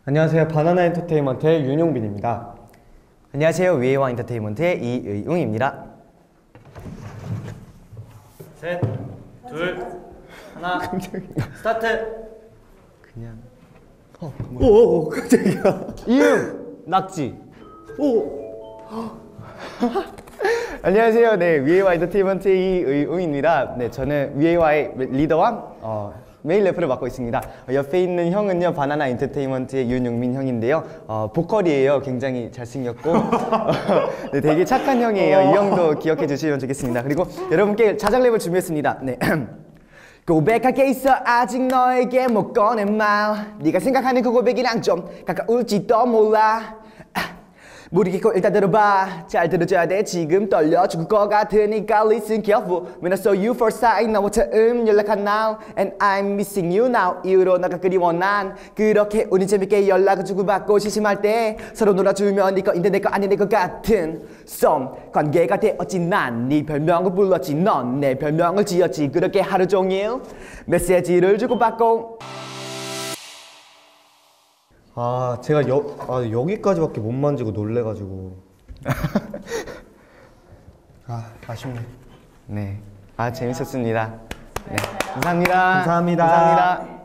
안녕하세요. 바나나 엔터테인먼트의 윤용빈입니다. 안녕하세요. 위에와 엔터테인먼트의 이의웅입니다. 셋, 둘, 하나, 스타트! 그냥 오, 깜짝이야. 이응! 낙지! 오. 안녕하세요. 네, 위에와 엔터테인먼트의 이의웅입니다. 네, 저는 위에와의 리더와 메인 래퍼를 맡고 있습니다. 옆에 있는 형은요, 바나나 엔터테인먼트의 윤용민 형인데요. 보컬이에요. 굉장히 잘생겼고 네, 되게 착한 형이에요. 이 형도 기억해 주시면 좋겠습니다. 그리고 여러분께 자작 랩을 준비했습니다. 네. 고백할 게 있어 아직 너에게 못 꺼낸 말 네가 생각하는 그 고백이랑 좀 가까울지도 몰라 무리 깊고 일단 들어봐 잘 들어줘야 돼 지금 떨려 죽을 것 같으니까 listen careful When I saw you first sight 나와 처음 연락한 now And I'm missing you now 이후로 나가 그리워 난 그렇게 우린 재밌게 연락을 주고받고 심심할 때 서로 놀아주면 네 거인데 내 거 아닌 내 것 같은 썸 관계가 되었지 난 네 별명을 불렀지 넌 내 별명을 지었지 그렇게 하루 종일 메시지를 주고받고 제가 여기까지밖에 못 만지고 놀래가지고. 아쉽네. 네, 재밌었습니다. 네, 감사합니다. 감사합니다. 감사합니다.